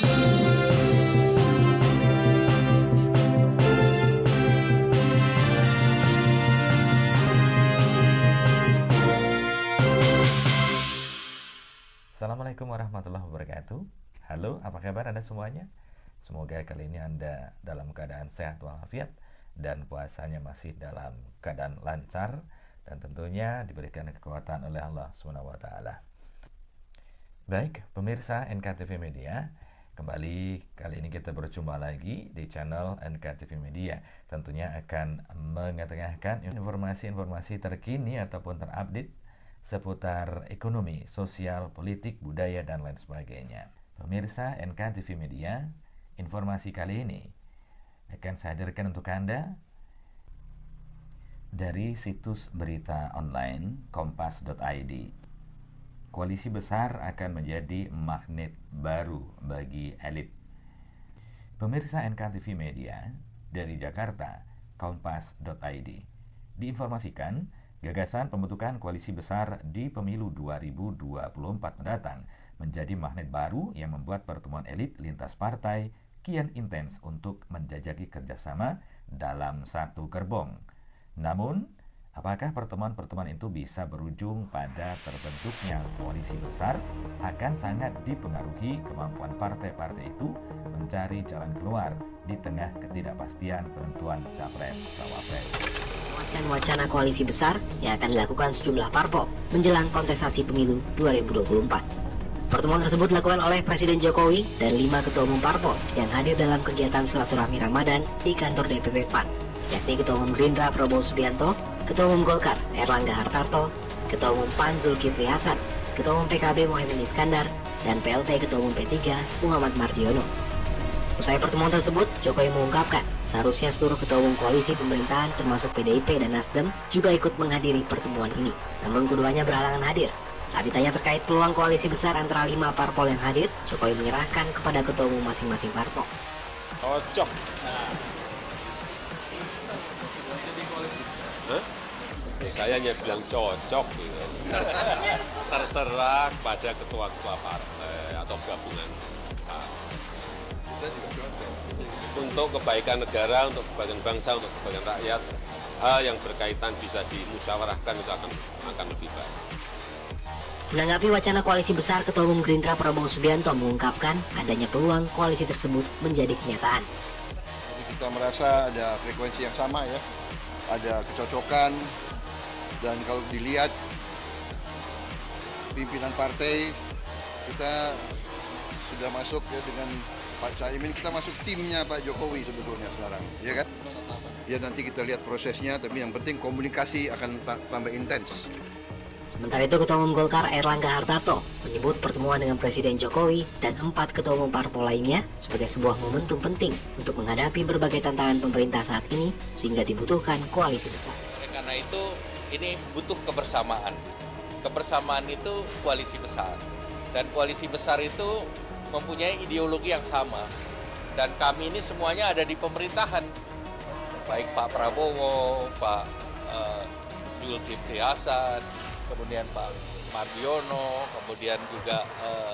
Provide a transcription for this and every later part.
Assalamualaikum warahmatullahi wabarakatuh. Halo, apa kabar Anda semuanya? Semoga kali ini Anda dalam keadaan sehat walafiat dan puasanya masih dalam keadaan lancar dan tentunya diberikan kekuatan oleh Allah SWT. Baik, pemirsa NKTV Media, kembali kali ini kita berjumpa lagi di channel NKTV Media. Tentunya akan mengetengahkan informasi-informasi terkini ataupun terupdate seputar ekonomi, sosial, politik, budaya, dan lain sebagainya. Pemirsa NKTV Media, informasi kali ini akan saya hadirkan untuk Anda dari situs berita online kompas.id. Koalisi besar akan menjadi magnet baru bagi elit. Pemirsa NKTV Media dari Jakarta, kompas.id, diinformasikan gagasan pembentukan koalisi besar di pemilu 2024 mendatang menjadi magnet baru yang membuat pertemuan elit lintas partai kian intens untuk menjajaki kerjasama dalam satu gerbong. Namun, apakah pertemuan-pertemuan itu bisa berujung pada terbentuknya koalisi besar akan sangat dipengaruhi kemampuan partai-partai itu mencari jalan keluar di tengah ketidakpastian penentuan Capres-Cawapres. Wacana koalisi besar yang akan dilakukan sejumlah parpol menjelang kontestasi pemilu 2024. Pertemuan tersebut dilakukan oleh Presiden Jokowi dan 5 ketua umum parpol yang hadir dalam kegiatan silaturahmi Ramadan di kantor DPP PAN, yakni Ketua Umum Gerindra Prabowo Subianto, Ketua Umum Golkar Erlangga Hartarto, Ketua Umum PAN Zulkifli Hasan, Ketua Umum PKB Mohaimin Iskandar, dan PLT Ketua Umum P3 Muhammad Mardiono. Usai pertemuan tersebut, Jokowi mengungkapkan seharusnya seluruh ketua umum koalisi pemerintahan termasuk PDIP dan Nasdem juga ikut menghadiri pertemuan ini. Namun keduanya berhalangan hadir. Saat ditanya terkait peluang koalisi besar antara 5 parpol yang hadir, Jokowi menyerahkan kepada ketua umum masing-masing parpol. Cocok. Saya hanya bilang cocok gitu. Terserah pada ketua-ketua partai atau gabungan partai. Untuk kebaikan negara, untuk kebaikan bangsa, untuk kebaikan rakyat, hal yang berkaitan bisa dimusyawarahkan itu akan lebih baik. Menanggapi wacana koalisi besar, Ketua Umum Gerindra Prabowo Subianto mengungkapkan adanya peluang koalisi tersebut menjadi kenyataan. Jadi kita merasa ada frekuensi yang sama ya, ada kecocokan, dan kalau dilihat pimpinan partai kita sudah masuk ya dengan Pak Caimin, kita masuk timnya Pak Jokowi sebetulnya sekarang, ya kan? Ya nanti kita lihat prosesnya, tapi yang penting komunikasi akan tambah intens. Sementara itu, Ketua Umum Golkar Erlangga Hartarto menyebut pertemuan dengan Presiden Jokowi dan 4 ketua umum parpol lainnya sebagai sebuah momentum penting untuk menghadapi berbagai tantangan pemerintah saat ini sehingga dibutuhkan koalisi besar. Karena itu ini butuh kebersamaan. Kebersamaan itu koalisi besar. Dan koalisi besar itu mempunyai ideologi yang sama. Dan kami ini semuanya ada di pemerintahan. Baik Pak Prabowo, Pak Zulkifli Hasan, kemudian Pak Mardiono, kemudian juga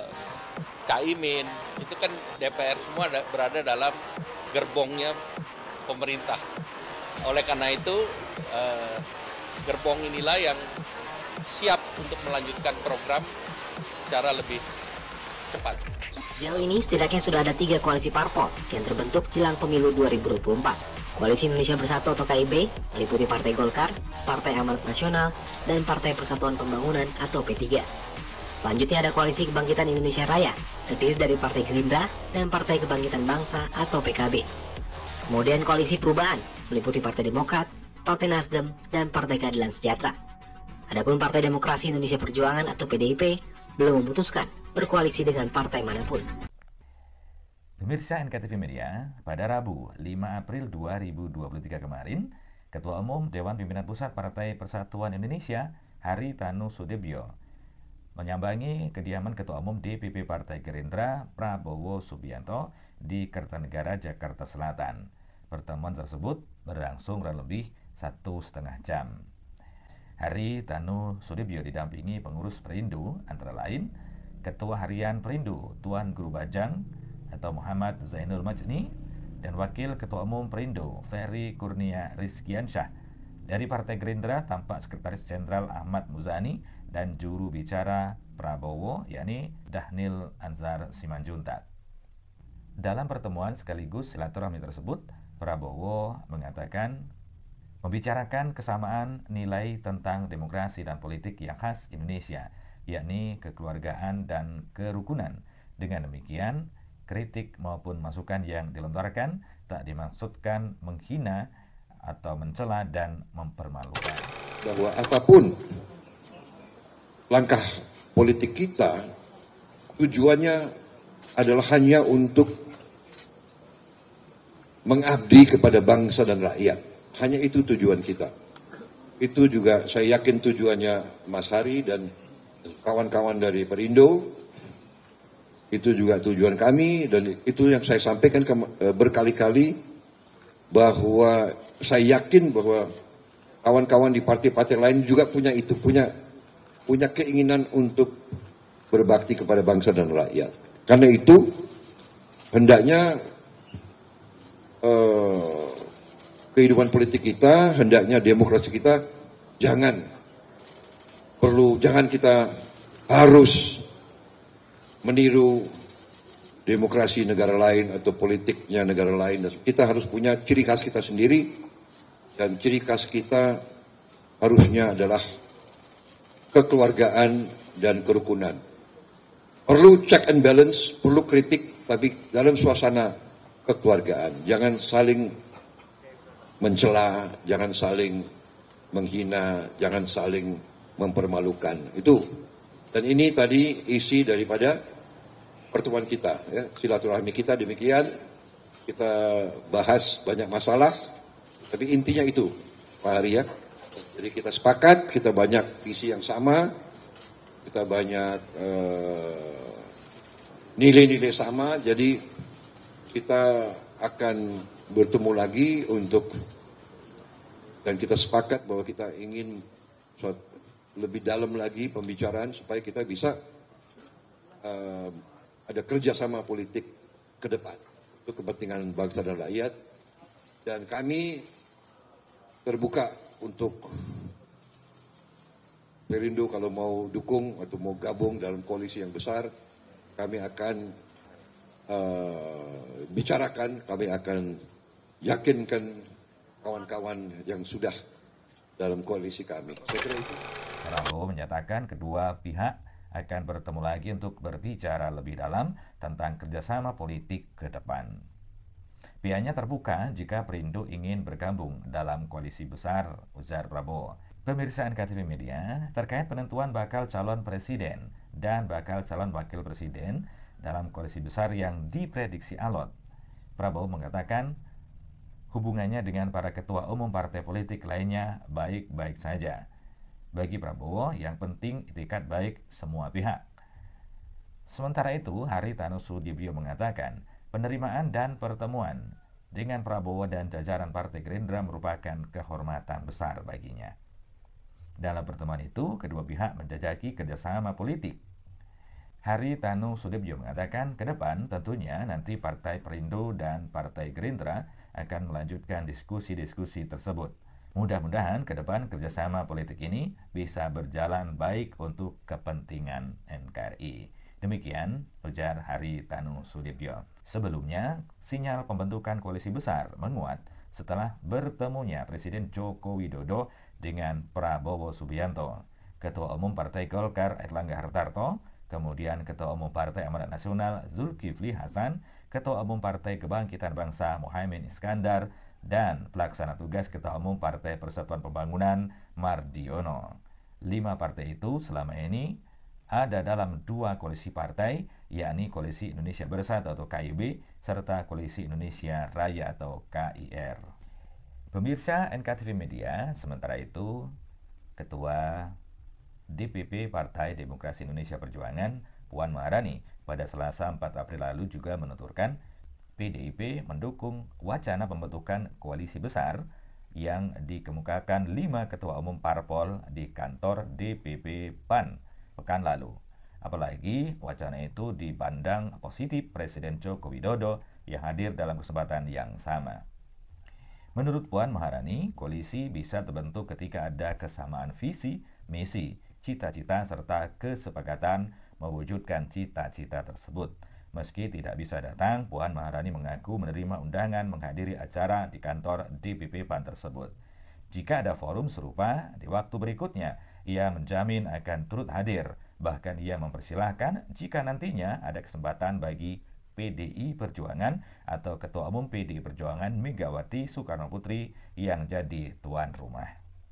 Caimin. Itu kan DPR semua berada dalam gerbongnya pemerintah. Oleh karena itu, gerbong inilah yang siap untuk melanjutkan program secara lebih cepat. Sejauh ini setidaknya sudah ada 3 koalisi parpol yang terbentuk jelang pemilu 2024. Koalisi Indonesia Bersatu atau KIB meliputi Partai Golkar, Partai Amanat Nasional, dan Partai Persatuan Pembangunan atau P3. Selanjutnya ada Koalisi Kebangkitan Indonesia Raya, terdiri dari Partai Gerindra dan Partai Kebangkitan Bangsa atau PKB. Kemudian Koalisi Perubahan meliputi Partai Demokrat, Partai Nasdem, dan Partai Keadilan Sejahtera. Adapun Partai Demokrasi Indonesia Perjuangan atau PDIP belum memutuskan berkoalisi dengan partai manapun. Pemirsa NKTV Media, pada Rabu 5 April 2023 kemarin, Ketua Umum Dewan Pimpinan Pusat Partai Persatuan Indonesia, Haritanu Sudibyo, menyambangi kediaman Ketua Umum DPP Partai Gerindra, Prabowo Subianto, di Kertanegara, Jakarta Selatan. Pertemuan tersebut berlangsung kurang lebih 1,5 jam. Haritanu Sudibyo didampingi pengurus Perindo, antara lain Ketua Harian Perindo, Tuan Guru Bajang, atau Muhammad Zainul Majni, dan Wakil Ketua Umum Perindo Ferry Kurnia Rizkiansyah. Dari Partai Gerindra tampak Sekretaris Jenderal Ahmad Muzani dan juru bicara Prabowo yakni Dhanil Anzar Simanjuntak. Dalam pertemuan sekaligus silaturahmi tersebut, Prabowo mengatakan membicarakan kesamaan nilai tentang demokrasi dan politik yang khas Indonesia, yakni kekeluargaan dan kerukunan. Dengan demikian, kritik maupun masukan yang dilontarkan tak dimaksudkan menghina atau mencela dan mempermalukan. Bahwa apapun langkah politik kita, tujuannya adalah hanya untuk mengabdi kepada bangsa dan rakyat. Hanya itu tujuan kita. Itu juga saya yakin tujuannya Mas Hari dan kawan-kawan dari Perindo. Itu juga tujuan kami, dan itu yang saya sampaikan berkali-kali, bahwa saya yakin bahwa kawan-kawan di partai-partai lain juga punya keinginan untuk berbakti kepada bangsa dan rakyat. Karena itu hendaknya kehidupan politik kita, hendaknya demokrasi kita jangan kita harus meniru demokrasi negara lain atau politiknya negara lain. Kita harus punya ciri khas kita sendiri, dan ciri khas kita harusnya adalah kekeluargaan dan kerukunan. Perlu check and balance, perlu kritik, tapi dalam suasana kekeluargaan. Jangan saling mencela, jangan saling menghina, jangan saling mempermalukan. Itu. Dan ini tadi isi daripada pertemuan kita, ya, silaturahmi kita demikian. Kita bahas banyak masalah, tapi intinya itu, Pak Hari, ya. Jadi kita sepakat, kita banyak visi yang sama, kita banyak nilai-nilai sama, jadi kita akan bertemu lagi dan kita sepakat bahwa kita ingin lebih dalam lagi pembicaraan supaya kita bisa ada kerjasama politik ke depan untuk kepentingan bangsa dan rakyat. Dan kami terbuka untuk Perindo kalau mau dukung atau mau gabung dalam koalisi yang besar. Kami akan bicarakan, kami akan yakinkan kawan-kawan yang sudah dalam koalisi kami. Saya kira itu. Prabowo menyatakan kedua pihak akan bertemu lagi untuk berbicara lebih dalam tentang kerjasama politik ke depan. Pihaknya terbuka jika Perindo ingin bergabung dalam koalisi besar, ujar Prabowo. Pemirsa NKTV Media, terkait penentuan bakal calon presiden dan bakal calon wakil presiden dalam koalisi besar yang diprediksi alot, Prabowo mengatakan hubungannya dengan para ketua umum partai politik lainnya baik-baik saja. Bagi Prabowo, yang penting itikat baik semua pihak. Sementara itu, Haritanu Sudibyo mengatakan penerimaan dan pertemuan dengan Prabowo dan jajaran Partai Gerindra merupakan kehormatan besar baginya. Dalam pertemuan itu, kedua pihak menjajaki kerjasama politik. Haritanu Sudibyo mengatakan ke depan tentunya nanti Partai Perindo dan Partai Gerindra akan melanjutkan diskusi-diskusi tersebut. Mudah-mudahan ke depan kerjasama politik ini bisa berjalan baik untuk kepentingan NKRI. Demikian ujar Haritanu Sudibyo. Sebelumnya, sinyal pembentukan koalisi besar menguat setelah bertemunya Presiden Joko Widodo dengan Prabowo Subianto, Ketua Umum Partai Golkar Airlangga Hartarto, kemudian Ketua Umum Partai Amanat Nasional Zulkifli Hasan, Ketua Umum Partai Kebangkitan Bangsa Muhaimin Iskandar, dan Pelaksana Tugas Ketua Umum Partai Persatuan Pembangunan Mardiono. 5 partai itu selama ini ada dalam 2 koalisi partai, yakni Koalisi Indonesia Bersatu atau KIB, serta Koalisi Indonesia Raya atau KIR. Pemirsa NKTV Media, sementara itu, Ketua DPP Partai Demokrasi Indonesia Perjuangan, Puan Maharani, pada Selasa 4 April lalu juga menuturkan PDIP mendukung wacana pembentukan koalisi besar yang dikemukakan 5 ketua umum parpol di kantor DPP PAN pekan lalu. Apalagi wacana itu dipandang positif Presiden Joko Widodo yang hadir dalam kesempatan yang sama. Menurut Puan Maharani, koalisi bisa terbentuk ketika ada kesamaan visi, misi, cita-cita, serta kesepakatan mewujudkan cita-cita tersebut. Meski tidak bisa datang, Puan Maharani mengaku menerima undangan menghadiri acara di kantor DPP PAN tersebut. Jika ada forum serupa di waktu berikutnya, ia menjamin akan turut hadir. Bahkan ia mempersilahkan jika nantinya ada kesempatan bagi PDI Perjuangan atau Ketua Umum PDI Perjuangan Megawati Soekarnoputri yang jadi tuan rumah.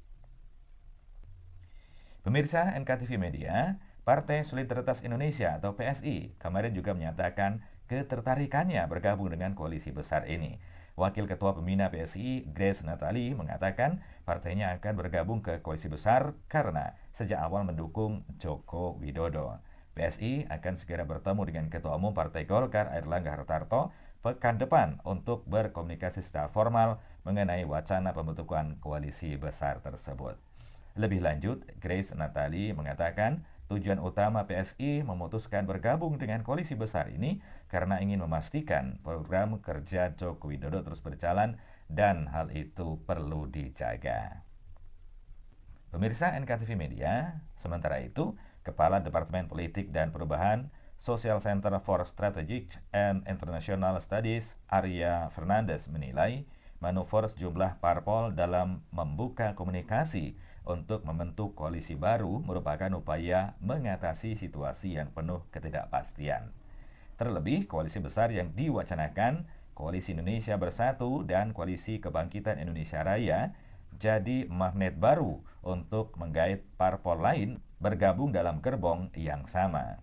Pemirsa NKTV Media, Partai Solidaritas Indonesia atau PSI kemarin juga menyatakan ketertarikannya bergabung dengan koalisi besar ini. Wakil Ketua Pembina PSI, Grace Natali, mengatakan partainya akan bergabung ke koalisi besar karena sejak awal mendukung Joko Widodo. PSI akan segera bertemu dengan Ketua Umum Partai Golkar, Airlangga Hartarto, pekan depan untuk berkomunikasi secara formal mengenai wacana pembentukan koalisi besar tersebut. Lebih lanjut, Grace Natali mengatakan tujuan utama PSI memutuskan bergabung dengan koalisi besar ini karena ingin memastikan program kerja Joko Widodo terus berjalan dan hal itu perlu dijaga. Pemirsa NKTV Media, sementara itu, Kepala Departemen Politik dan Perubahan Social Center for Strategic and International Studies, Arya Fernandes, menilai manuver sejumlah parpol dalam membuka komunikasi untuk membentuk koalisi baru merupakan upaya mengatasi situasi yang penuh ketidakpastian. Terlebih, koalisi besar yang diwacanakan, Koalisi Indonesia Bersatu dan Koalisi Kebangkitan Indonesia Raya, jadi magnet baru untuk menggait parpol lain bergabung dalam gerbong yang sama.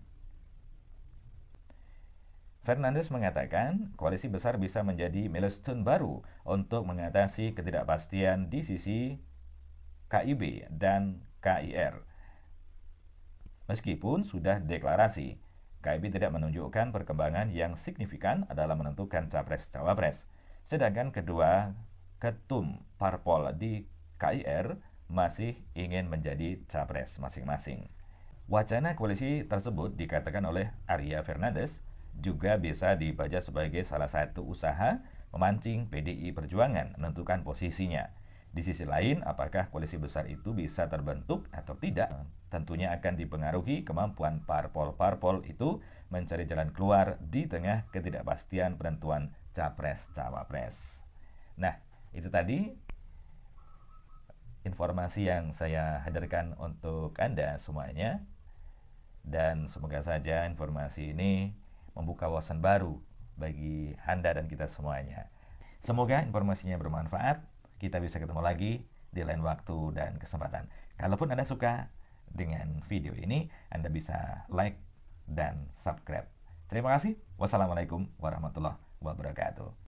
Fernandes mengatakan koalisi besar bisa menjadi milestone baru untuk mengatasi ketidakpastian di sisi KIB dan KIR. Meskipun sudah deklarasi, KIB tidak menunjukkan perkembangan yang signifikan dalam menentukan capres-cawapres, sedangkan kedua ketum parpol di KIR masih ingin menjadi capres masing-masing. Wacana koalisi tersebut dikatakan oleh Arya Fernandes juga bisa dibaca sebagai salah satu usaha memancing PDI Perjuangan menentukan posisinya. Di sisi lain, apakah koalisi besar itu bisa terbentuk atau tidak, tentunya akan dipengaruhi kemampuan parpol-parpol itu mencari jalan keluar di tengah ketidakpastian penentuan capres-cawapres. Nah, itu tadi informasi yang saya hadirkan untuk Anda semuanya. Dan semoga saja informasi ini membuka wawasan baru bagi Anda dan kita semuanya. Semoga informasinya bermanfaat. Kita bisa ketemu lagi di lain waktu dan kesempatan. Kalaupun Anda suka dengan video ini, Anda bisa like dan subscribe. Terima kasih. Wassalamualaikum warahmatullahi wabarakatuh.